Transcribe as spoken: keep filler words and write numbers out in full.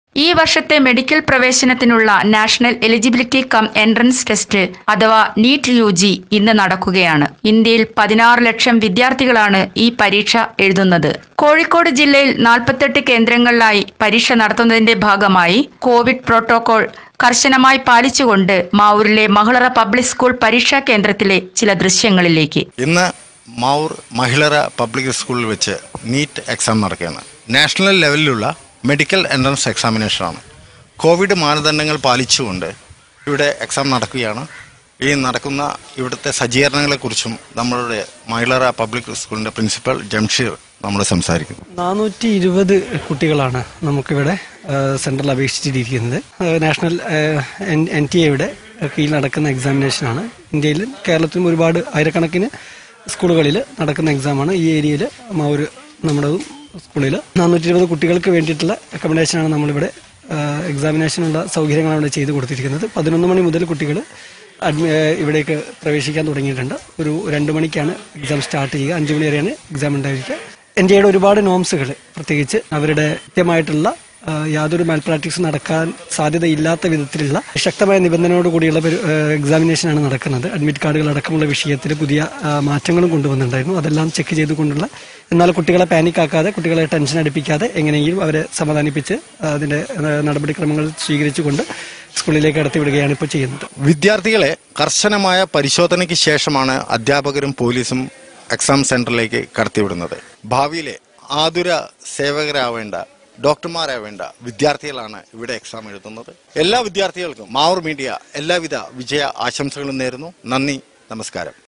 ഈ വർഷത്തെ മെഡിക്കൽ പ്രവേശനത്തിനുള്ള national eligibility cum entrance test അഥവാ നീറ്റ് യു ജി ഇന്ന് നടക്കുകയാണ്. ഇന്ത്യയിൽ പതിനാറ് ലക്ഷം വിദ്യാർത്ഥികളാണ് ഈ പരീക്ഷ എഴുതുന്നത്. കോഴിക്കോട് ജില്ലയിൽ നാൽപ്പത്തെട്ട് കേന്ദ്രങ്ങളിലായി പരീക്ഷ നടത്തുന്നതിന്റെ ഭാഗമായി കോവിഡ് പ്രോട്ടോകോൾ കർശനമായി പാലിച്ചുകൊണ്ട് മാവൂരിലെ മഹിളറ പബ്ലിക് സ്കൂൾ പരീക്ഷാ കേന്ദ്രത്തിലെ ചില ദൃശ്യങ്ങളിലേക്ക്. ഇന്ന് മാവൂർ മഹിളറ പബ്ലിക് സ്കൂളിൽ വെച്ച് നീറ്റ് എക്സാം നടക്കുകയാണ്. നാഷണൽ ലെവലിലുള്ള മെഡിക്കൽ എൻട്രൻസ് എക്സാമിനേഷനാണ്. കോവിഡ് മാനദണ്ഡങ്ങൾ പാലിച്ചുകൊണ്ട് ഇവിടെ എക്സാം നടക്കുകയാണ്. ഈ നടക്കുന്ന ഇവിടുത്തെ സജ്ജീകരണങ്ങളെക്കുറിച്ചും നമ്മളുടെ മഹിളറ പബ്ലിക് സ്കൂളിൻ്റെ പ്രിൻസിപ്പൽ ജംഷീർ നമ്മൾ സംസാരിക്കുന്നു. നാനൂറ്റി ഇരുപത് കുട്ടികളാണ് നമുക്കിവിടെ സെൻട്രൽ അപേക്ഷിച്ചിരിക്കുന്നത്. നാഷണൽ എൻ ടി എയുടെ കീഴിൽ നടക്കുന്ന എക്സാമിനേഷനാണ്. ഇന്ത്യയിലും കേരളത്തിലും ഒരുപാട് ആയിരക്കണക്കിന് സ്കൂളുകളിൽ നടക്കുന്ന എക്സാമാണ്. ഈ ഏരിയയിൽ മാവൂർ നമ്മുടെ സ്കൂളിൽ നാനൂറ്റി ഇരുപത് കുട്ടികൾക്ക് വേണ്ടിയിട്ടുള്ള അക്കോമഡേഷനാണ് നമ്മളിവിടെ എക്സാമിനേഷനുള്ള സൗകര്യങ്ങളാണ് ഇവിടെ ചെയ്തു കൊടുത്തിരിക്കുന്നത്. പതിനൊന്ന് മണി മുതൽ കുട്ടികൾ അഡ്മി ഇവിടേക്ക് പ്രവേശിക്കാൻ തുടങ്ങിയിട്ടുണ്ട്. ഒരു രണ്ട് മണിക്കാണ് എക്സാം സ്റ്റാർട്ട് ചെയ്യുക. അഞ്ചു മണി വരെയാണ് എക്സാം ഉണ്ടായിരിക്കുക. എൻ ഡി എയുടെ ഒരുപാട് നോംസുകൾ, പ്രത്യേകിച്ച് അവരുടെ കൃത്യമായിട്ടുള്ള യാതൊരു മാൽ പ്രാക്ടീസ് നടക്കാൻ സാധ്യതയില്ലാത്ത വിധത്തിലുള്ള ശക്തമായ നിബന്ധനയോട് കൂടിയുള്ള എക്സാമിനേഷനാണ് നടക്കുന്നത്. അഡ്മിറ്റ് കാർഡുകൾ അടക്കമുള്ള വിഷയത്തിൽ പുതിയ മാറ്റങ്ങളും കൊണ്ടുവന്നിട്ടുണ്ടായിരുന്നു. അതെല്ലാം ചെക്ക് ചെയ്തുകൊണ്ടുള്ള, എന്നാൽ കുട്ടികളെ പാനിക് ആക്കാതെ, കുട്ടികളെ ടെൻഷൻ അടിപ്പിക്കാതെ എങ്ങനെയെങ്കിലും അവരെ സമാധാനിപ്പിച്ച് അതിന്റെ നടപടിക്രമങ്ങൾ സ്വീകരിച്ചുകൊണ്ട് സ്കൂളിലേക്ക് കടത്തിവിടുകയാണ് ഇപ്പോൾ ചെയ്യുന്നത്. വിദ്യാർത്ഥികളെ കർശനമായ പരിശോധനയ്ക്ക് ശേഷമാണ് അധ്യാപകരും പോലീസും എക്സാം സെന്ററിലേക്ക് കടത്തിവിടുന്നത്. ഭാവിയിലെ ആതുര സേവകരാവേണ്ട, ഡോക്ടർമാരാവേണ്ട വിദ്യാർത്ഥികളാണ് ഇവിടെ എക്സാം എഴുതുന്നത്. എല്ലാ വിദ്യാർത്ഥികൾക്കും മാവൂർ മീഡിയ എല്ലാവിധ വിജയ ആശംസകളും നേരുന്നു. നന്ദി, നമസ്കാരം.